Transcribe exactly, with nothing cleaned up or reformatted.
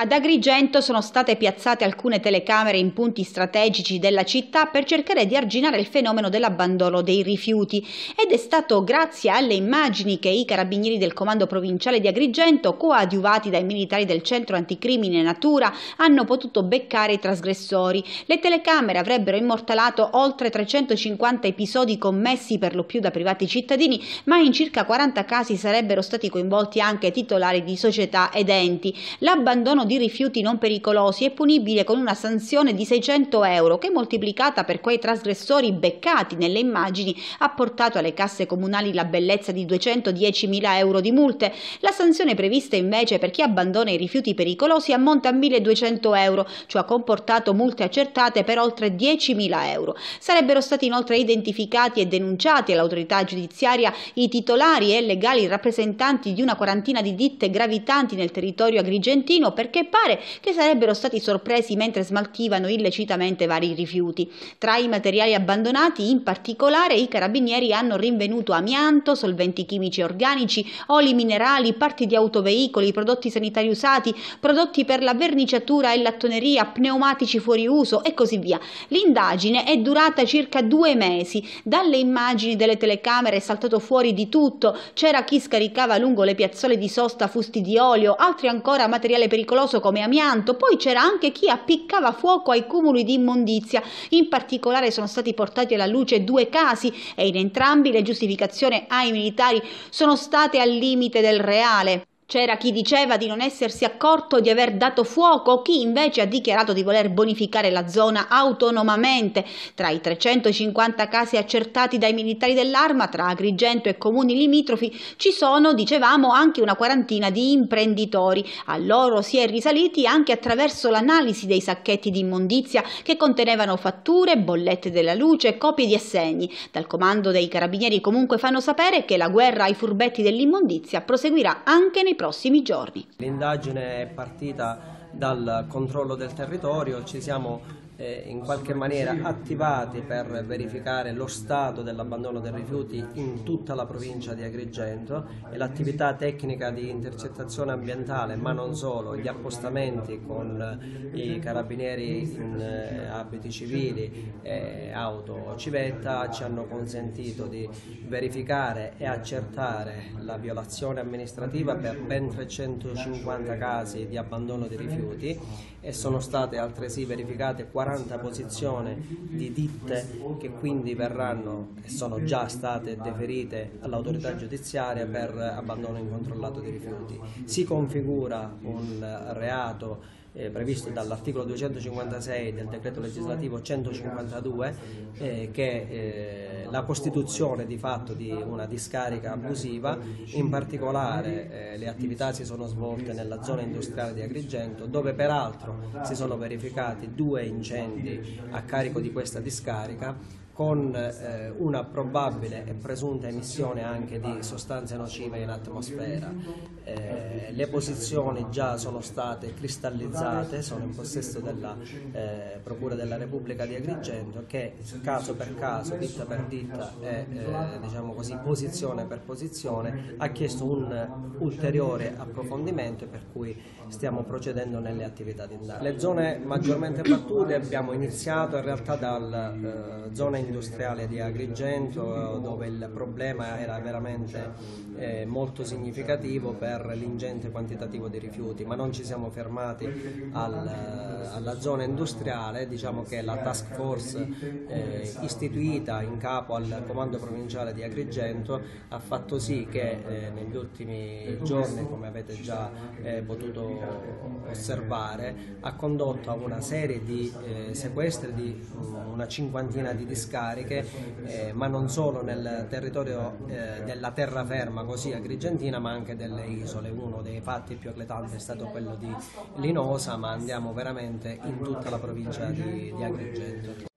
Ad Agrigento sono state piazzate alcune telecamere in punti strategici della città per cercare di arginare il fenomeno dell'abbandono dei rifiuti ed è stato grazie alle immagini che i carabinieri del comando provinciale di Agrigento, coadiuvati dai militari del centro anticrimine Natura, hanno potuto beccare i trasgressori. Le telecamere avrebbero immortalato oltre trecentocinquanta episodi commessi per lo più da privati cittadini, ma in circa quaranta casi sarebbero stati coinvolti anche titolari di società ed enti. L'abbandono di rifiuti non pericolosi è punibile con una sanzione di seicento euro che, moltiplicata per quei trasgressori beccati nelle immagini, ha portato alle casse comunali la bellezza di duecentodiecimila euro di multe. La sanzione prevista invece per chi abbandona i rifiuti pericolosi ammonta a milleduecento euro, cioè ha comportato multe accertate per oltre diecimila euro. Sarebbero stati inoltre identificati e denunciati all'autorità giudiziaria i titolari e legali rappresentanti di una quarantina di ditte gravitanti nel territorio agrigentino, perché che pare che sarebbero stati sorpresi mentre smaltivano illecitamente vari rifiuti. Tra i materiali abbandonati, in particolare, i carabinieri hanno rinvenuto amianto, solventi chimici organici, oli minerali, parti di autoveicoli, prodotti sanitari usati, prodotti per la verniciatura e lattoneria, pneumatici fuori uso e così via. L'indagine è durata circa due mesi. Dalle immagini delle telecamere è saltato fuori di tutto. C'era chi scaricava lungo le piazzole di sosta fusti di olio, altri ancora materiale pericoloso come amianto, poi c'era anche chi appiccava fuoco ai cumuli di immondizia. In particolare sono stati portati alla luce due casi e in entrambi le giustificazioni ai militari sono state al limite del reale. C'era chi diceva di non essersi accorto di aver dato fuoco, chi invece ha dichiarato di voler bonificare la zona autonomamente. Tra i trecentocinquanta casi accertati dai militari dell'Arma, tra Agrigento e comuni limitrofi, ci sono, dicevamo, anche una quarantina di imprenditori. A loro si è risaliti anche attraverso l'analisi dei sacchetti di immondizia che contenevano fatture, bollette della luce, copie di assegni. Dal comando dei carabinieri comunque fanno sapere che la guerra ai furbetti dell'immondizia proseguirà anche nei prossimi giorni. L'indagine è partita dal controllo del territorio, ci siamo eh, in qualche maniera attivati per verificare lo stato dell'abbandono dei rifiuti in tutta la provincia di Agrigento e l'attività tecnica di intercettazione ambientale, ma non solo, gli appostamenti con i carabinieri in eh, abiti civili e auto civetta ci hanno consentito di verificare e accertare la violazione amministrativa per ben trecentocinquanta casi di abbandono di rifiuti e sono state altresì verificate quaranta posizioni di ditte che quindi verranno e sono già state deferite all'autorità giudiziaria per abbandono incontrollato di rifiuti. Si configura un reato Eh, previsto dall'articolo duecentocinquantasei del decreto legislativo centocinquantadue eh, che eh, la costituzione di fatto di una discarica abusiva. In particolare eh, le attività si sono svolte nella zona industriale di Agrigento, dove peraltro si sono verificati due incendi a carico di questa discarica, con eh, una probabile e presunta emissione anche di sostanze nocive in atmosfera. Eh, le posizioni già sono state cristallizzate, sono in possesso della eh, Procura della Repubblica di Agrigento, che caso per caso, ditta per ditta e eh, diciamo così, posizione per posizione ha chiesto un ulteriore approfondimento, per cui stiamo procedendo nelle attività di indagine. Le zone maggiormente battute abbiamo iniziato in realtà dalla eh, zona industriale di Agrigento, dove il problema era veramente eh, molto significativo per l'ingente quantitativo di rifiuti, ma non ci siamo fermati al, alla zona industriale. Diciamo che la task force eh, istituita in capo al comando provinciale di Agrigento ha fatto sì che eh, negli ultimi giorni, come avete già eh, potuto osservare, ha condotto a una serie di eh, sequestri di una cinquantina di discariche, eh, ma non solo nel territorio eh, della terraferma così agrigentina, ma anche delle isole. Uno dei fatti più eclatanti è stato quello di Linosa, ma andiamo veramente in tutta la provincia di, di Agrigento.